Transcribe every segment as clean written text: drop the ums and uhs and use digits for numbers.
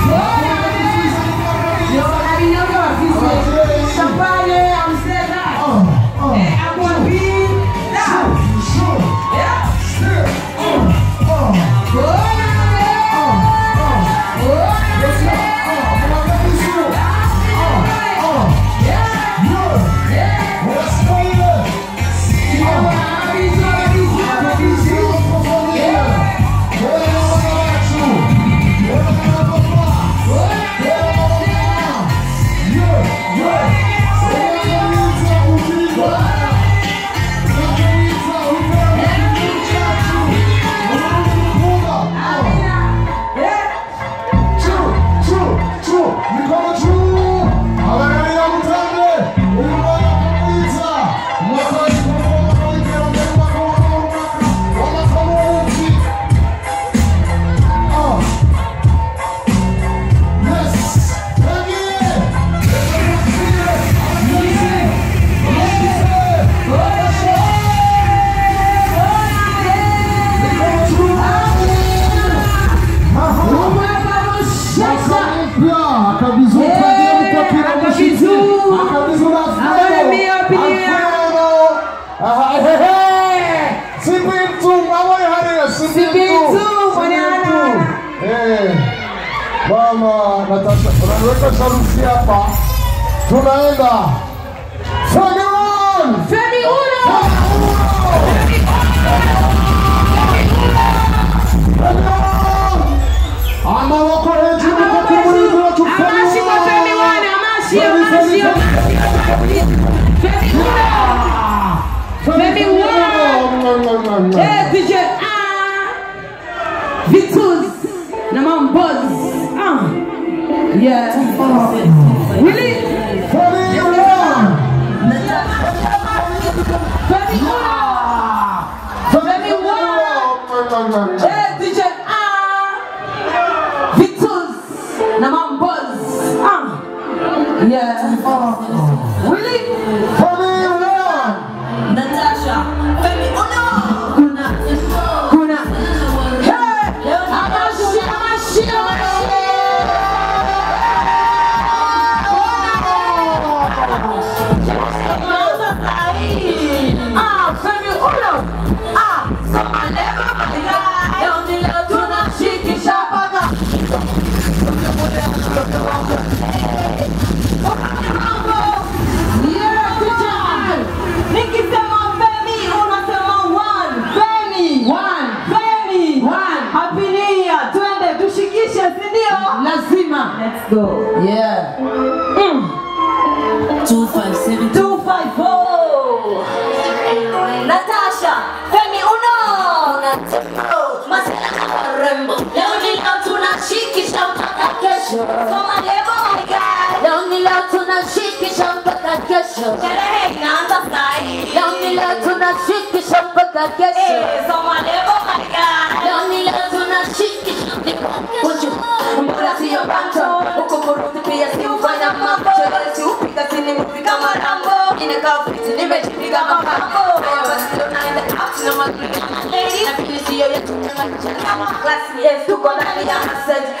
Mama Natasha, unaweka sarusi hapa. Tunaenda Femi Uno. Ama wako heji kwa kumuri kwa tufanya. Amashi kwa Femi Uno, amashi. Femi Uno. DJ Vitus na Mamboz. Yeah. Really? Femi Uno. DJ Vitus na Mamboz. Yeah. Really? Femi Uno. Natasha. Femi Uno. Kuna. Hey. Amashi. Femi Uno. Let's go. Yeah. 257 254. Natasha, Femi Uno. Masela Rembo. Leo nilio tunashikisha mpaka kesho. Soma lebo guy. Leo nilio tunashikisha mpaka kesho. Sherehe inaanza sahi. Leo nilio tunashikisha mpaka kesho. Soma lebo guy. Leo nilio tunashikisha mpaka kesho. Mbona siyo banto. Uko kuruti pia si ufanya mambo. Sherehe si upika sini mpika marambo. Ineka fiti nimejipiga makambo. Basi leo naenda out na magrill. Lady na pili siyo yetu. Class yes, tuko ndani ya message.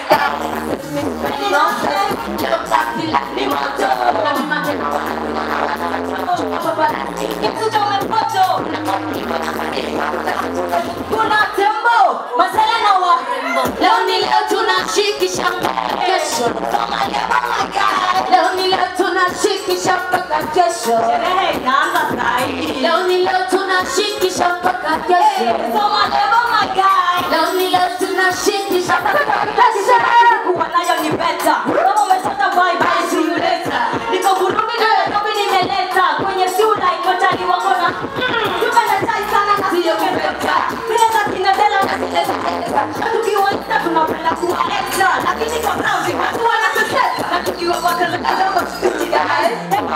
Kuna tembo, masala na warembo. Leo ni leo tunashikisha kesho. Leo ni leo tunashikisha mpaka kesho. Sherehe inaanza sahi. Leo ni leo tunashikisha mpaka kesho. Soma lebo magai. Leo ni leo tunashikisha mpaka kesho. Kuwa nayo ni beta. Kama umesota bye bye see you later. Niko Burundi na Nairobi nimeleta. Kwenye si unaikota ni wakona. Tupenda chai sana na siyo kebeta. Bila kinadela na sileta. Tukiwaita tunapenda kuwa extra. Lakini kwa browsing hatuwa na kuseta. Na tukiwa kwa kaza kama tukitika hai.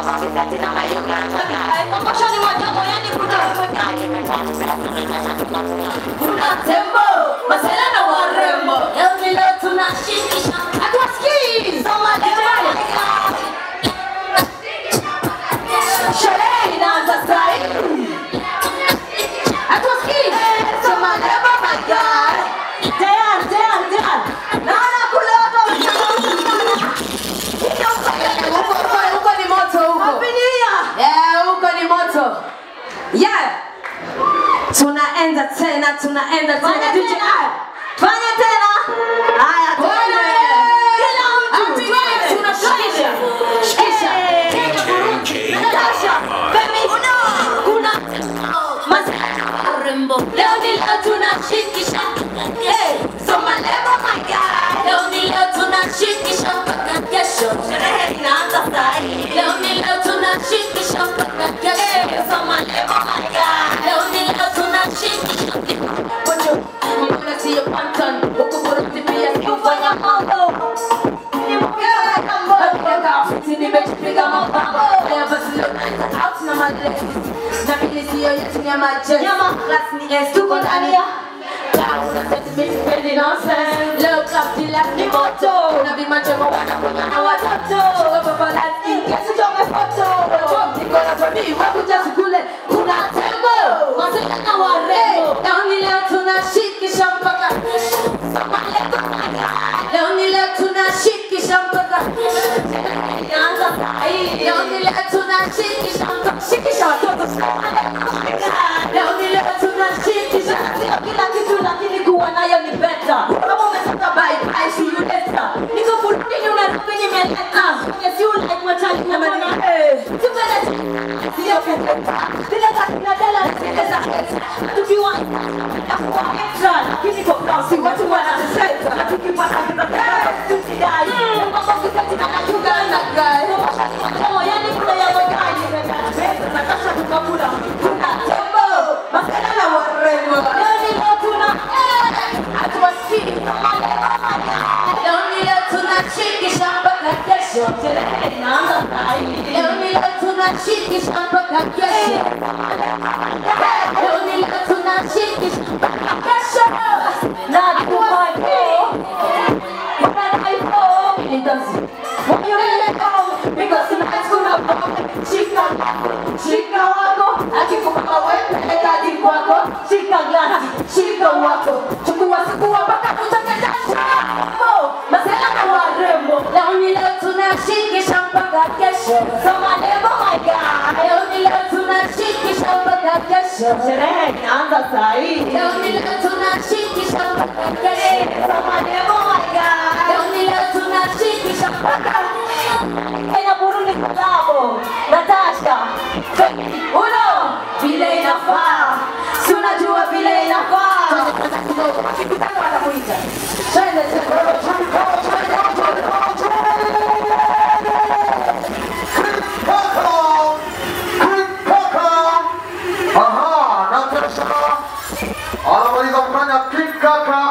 Mamoshoni madogo yani kuna tembo. Masela na warembo. tena tunaenda tena. Fanya tena. Haya twende. Kila mtu tunashikisha. Shikisha. Natasha. Baby. Kuna rembo. Leo ni leo tunashikisha. Soma leo my God. Leo ni leo tunashikisha mpaka kesho. Sherehe inaanza saa hii. Leo ni leo tunashikisha mpaka kesho. Soma leo my God. Leo ni leo tunashikisha. Bonjo, mbona sio panton? Ukuburuti pia kufanya mambo. Ni mgeni kama mbona nimejipiga mapambo. Leo basi leo out na madre. Na mimi sio yetu ni maje. Nyama class ni S tuko ndani ya. Leo club kila ni moto. Na bimacho wana watoto. Baba lati kesi chome foto. Niko na familia wakuja kule. Kuna tembo. Masela na warembo. Leo ni leo tunashikisha mpaka. Leo ni leo tunashikisha mpaka. Leo ni leo tunashikisha mpaka. Shikisha watoto. Leo ni leo tunashikisha kila kitu lakini kuwa nayo ni better. Kama umesema bye bye see you later. Niko burudini unarudi nimeleta. Yes you like my time na mani. Tupenda sio kete. Bila kakina dela sasa. Tukiwa kwa extra lakini kwa kasi watu wanasema tukipata tutidai. Mambo kitatina na tugana guys. Oh yani kuna ya magani na kasha tukakula. Kuna tembo. Masala na warembo. Yani tuna atwasi. Leo ni leo tunashikisha mpaka kesho. Sherehe inaanza saa hii. Leo ni leo tunashikisha mpaka kesho. Leo ni leo tunashikisha mpaka kesho. Na kwa hiyo shika wako akikupa wewe hadi kwako shika glasi shika wako chukua mpaka kutoka jasho masela na warembo leo ni leo tunashikisha mpaka kesho soma leo my God leo ni leo tunashikisha mpaka kesho sherehe inaanza saa hii leo ni leo tunashikisha mpaka kesho soma leo my God leo ni leo tunashikisha mpaka Kenya Burundi Kabo Natasha uno vile inafaa si unajua vile inafaa kikutano watakuita twende Natasha anamaliza kufanya King Kaka.